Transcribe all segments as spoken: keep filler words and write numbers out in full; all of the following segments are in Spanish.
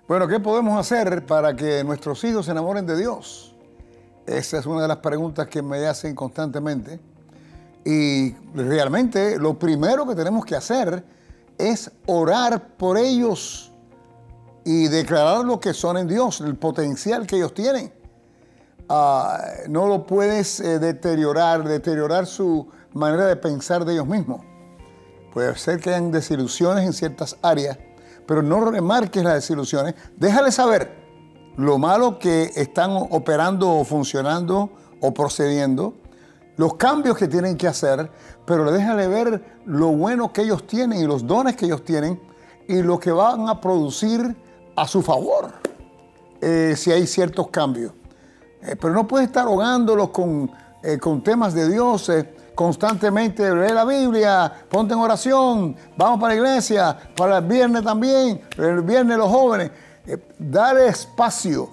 Bueno, ¿qué podemos hacer para que nuestros hijos se enamoren de Dios? Esa es una de las preguntas que me hacen constantemente. Y realmente lo primero que tenemos que hacer es orar por ellos y declarar lo que son en Dios, el potencial que ellos tienen. Uh, no lo puedes eh, deteriorar, deteriorar su manera de pensar de ellos mismos. Puede ser que hayan desilusiones en ciertas áreas, pero no remarques las desilusiones. Déjale saber lo malo que están operando o funcionando o procediendo, los cambios que tienen que hacer, pero déjale ver lo bueno que ellos tienen y los dones que ellos tienen y lo que van a producir a su favor eh, si hay ciertos cambios. Eh, pero no puedes estar ahogándolos con, eh, con temas de Dios eh, constantemente. Lee la Biblia, ponte en oración, vamos para la iglesia, para el viernes también, el viernes los jóvenes. Eh, dale espacio.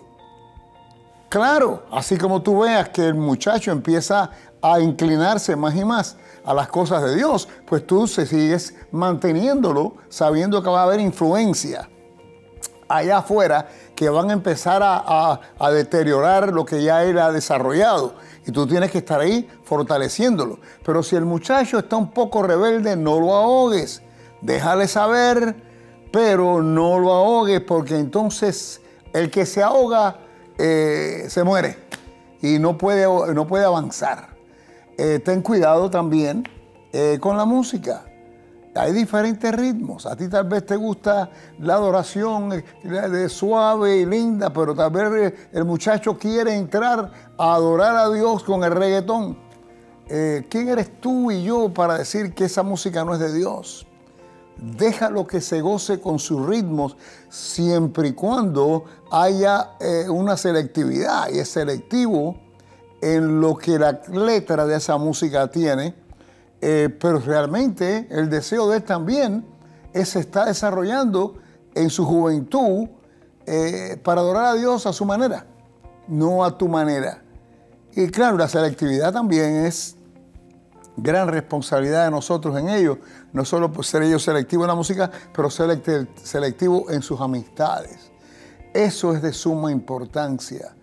Claro, así como tú veas que el muchacho empieza a inclinarse más y más a las cosas de Dios, pues tú se sigues manteniéndolo sabiendo que va a haber influencia allá afuera que van a empezar a, a, a deteriorar lo que ya él ha desarrollado. Y tú tienes que estar ahí fortaleciéndolo. Pero si el muchacho está un poco rebelde, no lo ahogues. Déjale saber, pero no lo ahogues, porque entonces el que se ahoga eh, se muere y no puede, no puede avanzar. Eh, ten cuidado también eh, con la música. Hay diferentes ritmos. A ti tal vez te gusta la adoración de suave y linda, pero tal vez el muchacho quiere entrar a adorar a Dios con el reggaetón. Eh, ¿Quién eres tú y yo para decir que esa música no es de Dios? Déjalo que se goce con sus ritmos siempre y cuando haya eh, una selectividad. Y es selectivo en lo que la letra de esa música tiene. Eh, pero realmente el deseo de él también es, se está desarrollando en su juventud eh, para adorar a Dios a su manera, no a tu manera. Y claro, la selectividad también es gran responsabilidad de nosotros en ello, no solo por ser ellos selectivos en la música, pero selectivo selectivo en sus amistades. Eso es de suma importancia.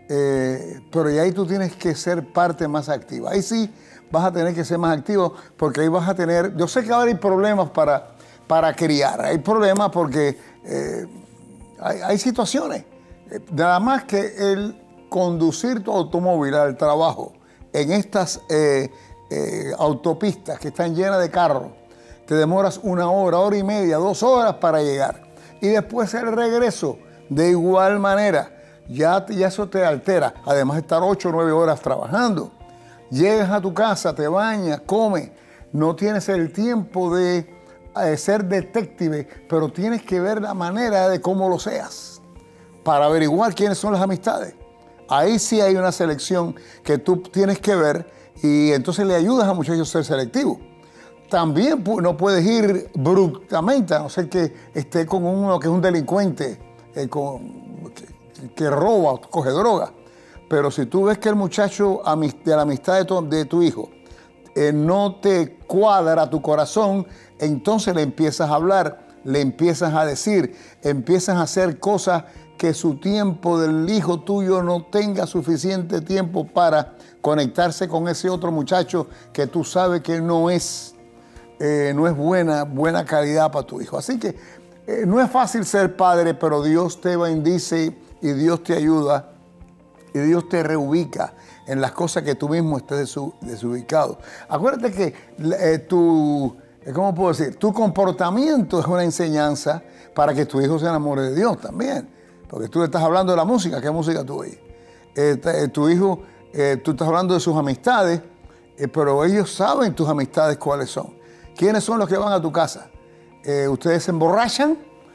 Eh, pero y ahí tú tienes que ser parte más activa. Ahí sí vas a tener que ser más activo porque ahí vas a tener... Yo sé que ahora hay problemas para, para criar. Hay problemas porque eh, hay, hay situaciones. Eh, nada más que el conducir tu automóvil al trabajo en estas eh, eh, autopistas que están llenas de carros, te demoras una hora, hora y media, dos horas para llegar. Y después el regreso de igual manera. Ya, ya eso te altera, además de estar ocho o nueve horas trabajando. Llegas a tu casa, te bañas, comes, no tienes el tiempo de eh, ser detective, pero tienes que ver la manera de cómo lo seas para averiguar quiénes son las amistades. Ahí sí hay una selección que tú tienes que ver y entonces le ayudas a muchachos a ser selectivos. También no puedes ir bruscamente, a no ser que esté con uno que es un delincuente, eh, con... Que, que roba o coge droga. Pero si tú ves que el muchacho de la amistad de tu, de tu hijo eh, no te cuadra tu corazón, entonces le empiezas a hablar, le empiezas a decir, empiezas a hacer cosas que su tiempo del hijo tuyo no tenga suficiente tiempo para conectarse con ese otro muchacho que tú sabes que no es, eh, no es buena, buena calidad para tu hijo. Así que eh, no es fácil ser padre, pero Dios te bendice y Dios te ayuda y Dios te reubica en las cosas que tú mismo estés desu desubicado. Acuérdate que eh, tu, ¿cómo puedo decir? Tu comportamiento es una enseñanza para que tu hijo se enamore de Dios también. Porque tú le estás hablando de la música. ¿Qué música tú oyes? Eh, tu hijo, eh, tú estás hablando de sus amistades, eh, pero ellos saben tus amistades cuáles son. ¿Quiénes son los que van a tu casa? Eh, ¿Ustedes se emborrachan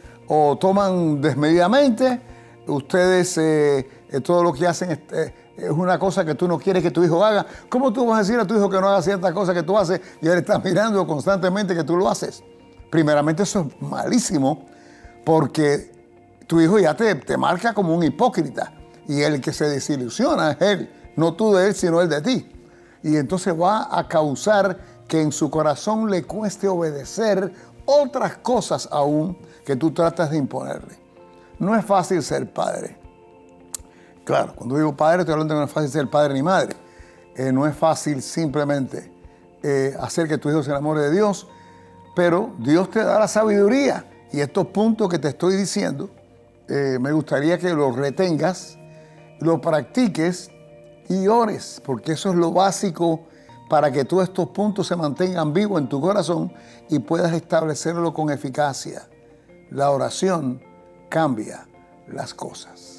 o toman desmedidamente? Ustedes, eh, eh, todo lo que hacen es, eh, es una cosa que tú no quieres que tu hijo haga. ¿Cómo tú vas a decir a tu hijo que no haga ciertas cosas que tú haces y él está mirando constantemente que tú lo haces? Primeramente, eso es malísimo porque tu hijo ya te, te marca como un hipócrita y el que se desilusiona es él, no tú de él, sino él de ti. Y entonces va a causar que en su corazón le cueste obedecer otras cosas aún que tú tratas de imponerle. No es fácil ser padre. Claro, cuando digo padre, estoy hablando de que no es fácil ser padre ni madre. Eh, no es fácil simplemente eh, hacer que tu hijo se enamore de Dios, pero Dios te da la sabiduría. Y estos puntos que te estoy diciendo, eh, me gustaría que los retengas, lo practiques y ores, porque eso es lo básico para que todos estos puntos se mantengan vivos en tu corazón y puedas establecerlo con eficacia. La oración cambia las cosas.